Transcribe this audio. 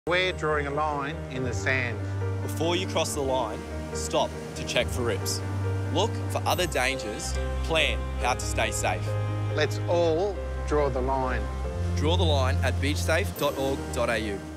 We're drawing a line in the sand. Before you cross the line, stop to check for rips. Look for other dangers, plan how to stay safe. Let's all draw the line. Draw the line at beachsafe.org.au.